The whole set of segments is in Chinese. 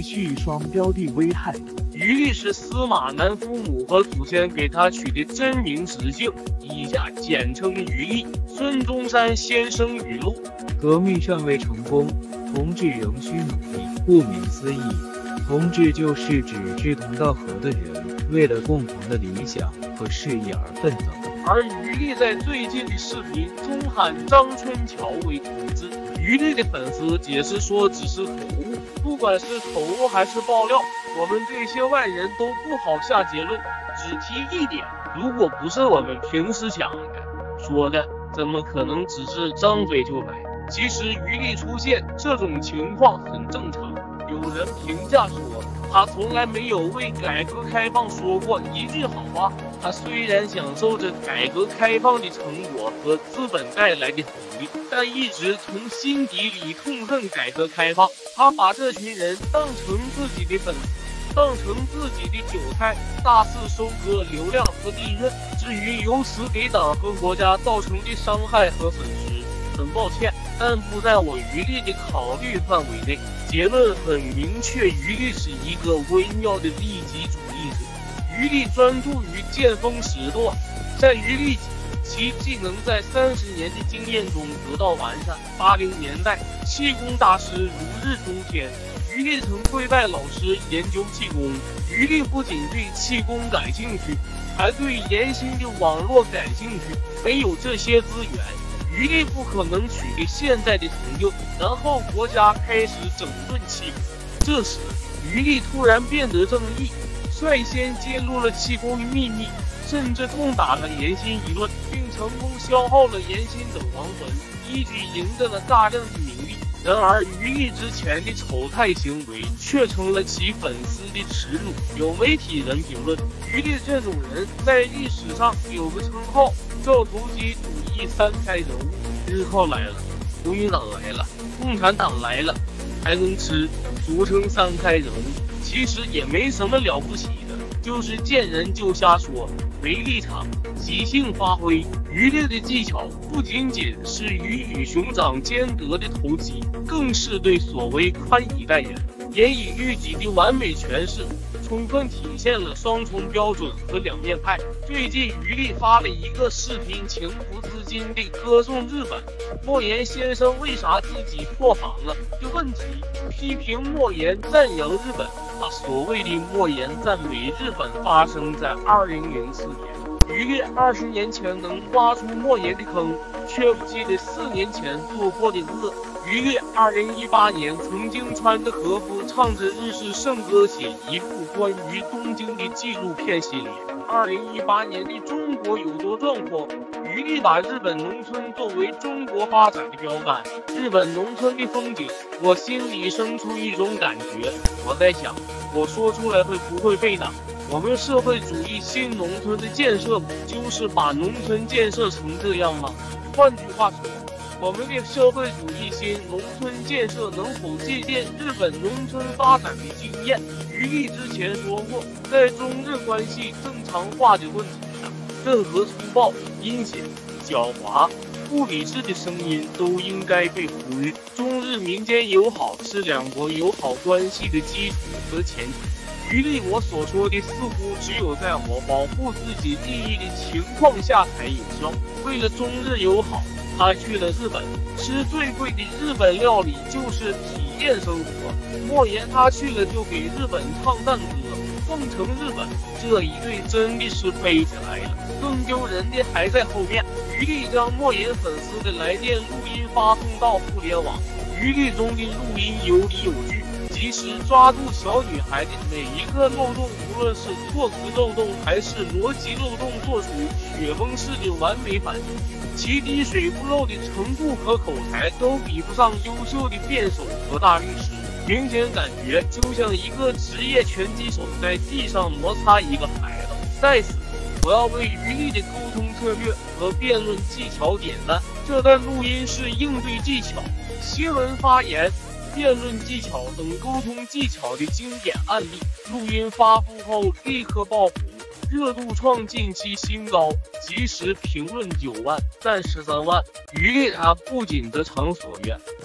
续双标的危害。 于力是司马南父母和祖先给他取的真名实姓，以下简称于力。孙中山先生语录： 革命尚未成功，同志仍需努力。顾名思义，同志就是指志同道合的人，为了共同的理想和事业而奋斗。 而于力在最近的视频中喊张春桥为同志，于力的粉丝解释说只是口误。不管是口误还是爆料，我们这些外人都不好下结论，只提一点，如果不是我们平时想的说的，怎么可能只是张嘴就来？其实于力出现这种情况很正常。有人评价说，他从来没有为改革开放说过一句好话。他虽然享受着改革开放的成果和资本带来的红利，但一直从心底里痛恨改革开放。他把这群人当成自己的粉丝，当成自己的韭菜，大肆收割流量和利润。至于由此给党和国家造成的伤害和损失，很抱歉，但不在我于力的考虑范围内。结论很明确，于力是一个微妙的利己主义者。于力专注于见风使舵，在于力其技能在30年的经验中得到完善。80年代，气功大师如日中天，于力曾跪拜老师研究气功。于力不仅对气功感兴趣，还对研新的网络感兴趣。没有这些资源，于力不可能取得现在的成就。然后国家开始整顿气功，这时于力突然变得正义，率先揭露了气功的秘密，甚至痛打了严新一顿，并成功消耗了严新等亡魂，一举赢得了大量的名利。然而于力之前的丑态行为却成了其粉丝的耻辱。有媒体人评论，于力这种人在历史上有个称号，叫投机主义3开人物。日后来了，国民党来了，共产党来了，还能吃，俗称3开人物。其实也没什么了不起的，就是见人就瞎说，没立场，即兴发挥。于力的技巧不仅仅是与熊掌兼得的投机，更是对所谓宽以待人，严以律己的完美诠释，充分体现了双重标准和两面派。最近于力发了一个视频，情不自禁地歌颂日本。莫言先生为啥自己破防了的问题，批评莫言赞扬日本。他所谓的莫言赞美日本发生在2004年。于力20年前能挖出莫言的坑，却不记得4年前做过的恶。于力2018年曾经穿着和服，唱着日式圣歌，写一部关于东京的纪录片系列。2018年的中国有多壮阔？于力把日本农村作为中国发展的标杆。日本农村的风景，我心里生出一种感觉。我在想，我说出来会不会被打？我们社会主义新农村的建设不就是把农村建设成这样吗？换句话说，我们的社会主义新农村建设能否借鉴日本农村发展的经验？于力之前说过，在中日关系正常化的问题上，任何粗暴、阴险、狡猾、不理智的声音都应该被忽略。中日民间友好是两国友好关系的基础和前提。于力我所说的似乎只有在我保护自己利益的情况下才有效。为了中日友好，他去了日本，吃最贵的日本料理就是体验生活。莫言他去了就给日本唱赞歌，奉承日本，这一对真的是飞起来了。更丢人的还在后面，于力将莫言粉丝的来电录音发送到互联网，于力中的录音有理有据，及时抓住小女孩的每一个漏洞，无论是措辞漏洞还是逻辑漏洞，做出雪崩式的完美反应。其滴水不漏的程度和口才都比不上优秀的辩手和大律师，明显感觉就像一个职业拳击手在地上摩擦一个牌子。在此，我要为于力的沟通策略和辩论技巧点赞。这段录音是应对技巧、新闻发言、辩论技巧等沟通技巧的经典案例。录音发布后立刻爆火，热度创近期新高，即时评论9万，赞13万。于力他不仅得偿所愿，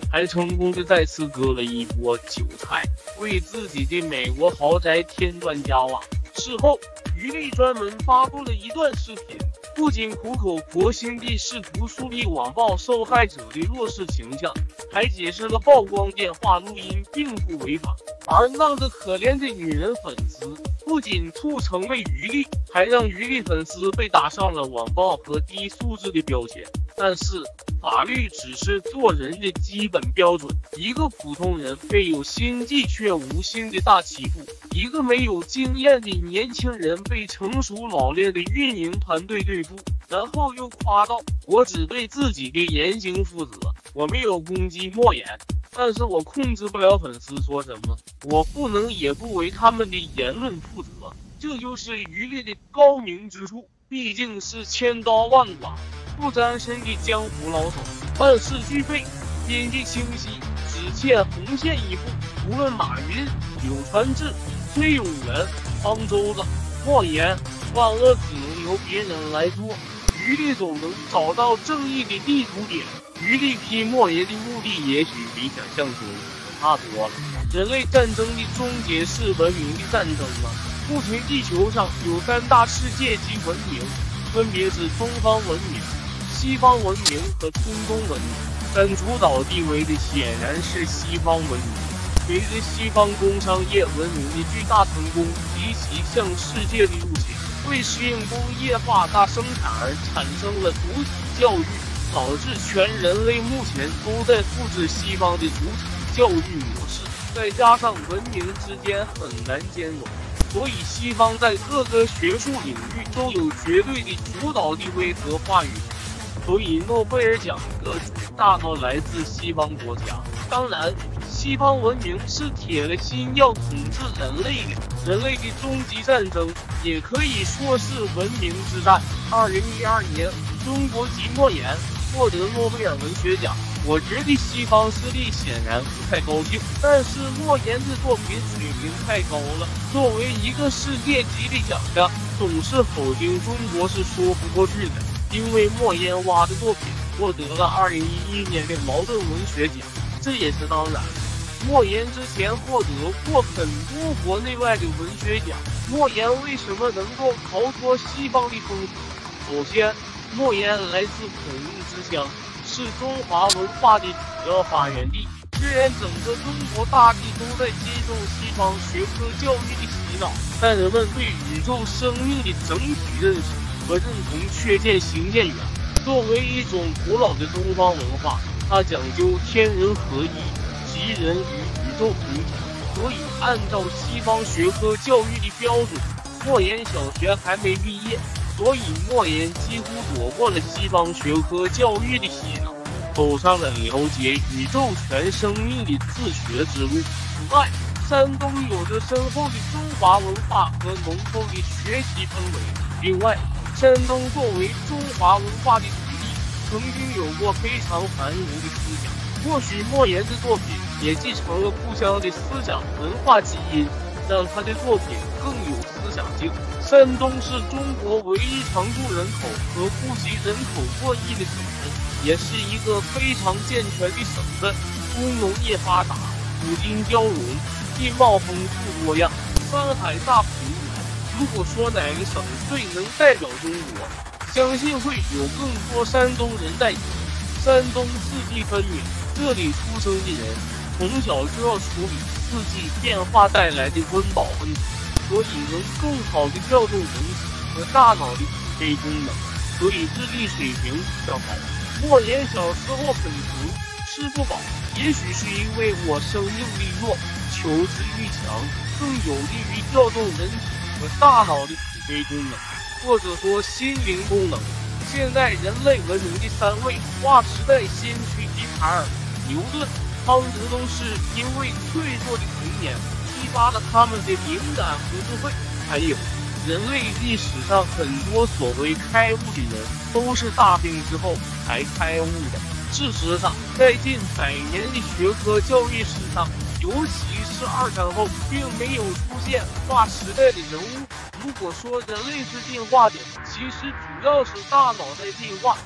还成功的再次割了一波韭菜，为自己的美国豪宅添砖加瓦。事后，于力专门发布了一段视频，不仅苦口婆心地试图树立网暴受害者的弱势形象，还解释了曝光电话录音并不违法。而那个可怜的女人粉丝不仅促成了于力，还让于力粉丝被打上了网暴和低素质的标签。但是法律只是做人的基本标准，一个普通人被有心计却无心的大欺负，一个没有经验的年轻人被成熟老练的运营团队对付，然后又夸道我只对自己的言行负责，我没有攻击莫言，但是我控制不了粉丝说什么，我不能也不为他们的言论负责。这就是于力的高明之处，毕竟是千刀万剐不沾身的江湖老手，办事俱备，边界清晰，只欠红线一步。无论马云、柳传志、崔永元、方舟子、莫言，万恶只能由别人来做。于力总能找到正义的立足点。于力批莫言的目的也许比想象中可怕多了。人类战争的终结是文明的战争吗？目前地球上有3大世界级文明，分别是东方文明、西方文明和中东文明。占主导地位的显然是西方文明。随着西方工商业文明的巨大成功及其向世界的入侵，为适应工业化大生产而产生了主体教育，导致全人类目前都在复制西方的主体教育模式，再加上文明之间很难兼容，所以西方在各个学术领域都有绝对的主导地位和话语权。所以诺贝尔奖得主大多来自西方国家。当然，西方文明是铁了心要统治人类的，人类的终极战争也可以说是文明之战。2012年，中国籍莫言获得诺贝尔文学奖。我觉得西方势力显然不太高兴，但是莫言的作品水平太高了，作为一个世界级的奖项，总是否定中国是说不过去的。因为莫言蛙的作品获得了2011年的茅盾文学奖，这也是当然。莫言之前获得过很多国内外的文学奖，莫言为什么能够逃脱西方的封锁？首先，莫言来自孔孟之乡，是中华文化的主要发源地。虽然整个中国大地都在接受西方学科教育的洗脑，但人们对宇宙生命的整体认识和认同却渐行渐远。作为一种古老的东方文化，它讲究天人合一，即人与宇宙同体，所以按照西方学科教育的标准，莫言小学还没毕业，所以莫言几乎躲过了西方学科教育的洗脑，走上了了解宇宙全生命的自学之路。此外，山东有着深厚的中华文化和浓厚的学习氛围。另外，山东作为中华文化的土地，曾经有过非常繁荣的思想。或许莫言的作品也继承了故乡的思想文化基因，让他的作品更有思想性。山东是中国唯一常住人口和户籍人口过亿的省份，也是一个非常健全的省份，工农业发达，古今交融，地貌丰富多样，山海大幅员。如果说哪个省最能代表中国，相信会有更多山东人代表。山东四季分明，这里出生的人从小就要处理四季变化带来的温饱问题，所以能更好地调动人体和大脑的储备功能，所以智力水平比较高。莫言小时候很穷，吃不饱，也许是因为我生命力弱，求知欲强，更有利于调动人体和大脑的储备功能，或者说心灵功能。现代人类文明的3位划时代先驱笛卡尔、牛顿、康德都是因为脆弱的童年激发了他们的灵感和智慧。还有，人类历史上很多所谓开悟的人，都是大病之后才开悟的。事实上，在近100年的学科教育史上，尤其是2战后，并没有出现划时代的人物。如果说人类是进化的，其实主要是大脑在进化，其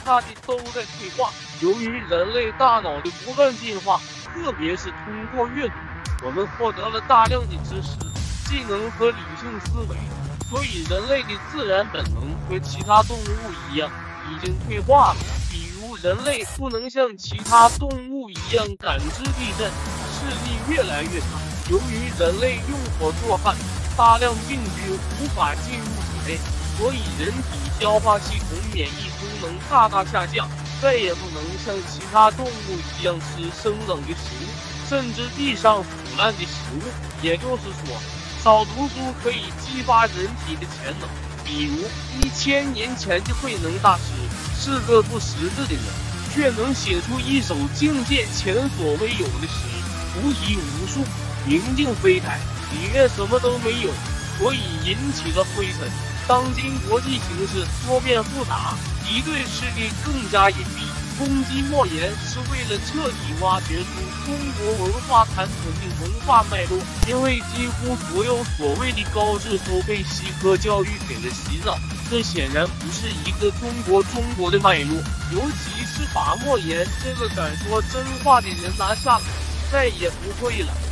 他的都在退化。由于人类大脑的不断进化，特别是通过阅读，我们获得了大量的知识、技能和理性思维，所以人类的自然本能和其他动物一样已经退化了。比如人类不能像其他动物一样感知地震，视力越来越差。由于人类用火做饭，大量病菌无法进入体内，所以人体消化系统免疫功能大大下降，再也不能像其他动物一样吃生冷的食物，甚至地上腐烂的食物。也就是说，少读书可以激发人体的潜能。比如1000年前的慧能大师是个不识字的人，却能写出一首境界前所未有的诗，无题无数，明镜飞台，里面什么都没有，所以引起了灰尘。当今国际形势多变复杂，敌对势力更加隐蔽，攻击莫言是为了彻底挖掘出中国文化残存的文化脉络。因为几乎所有所谓的高智都被西科教育给了洗脑，这显然不是一个中国的脉络。尤其是把莫言这个敢说真话的人拿下了，再也不会了。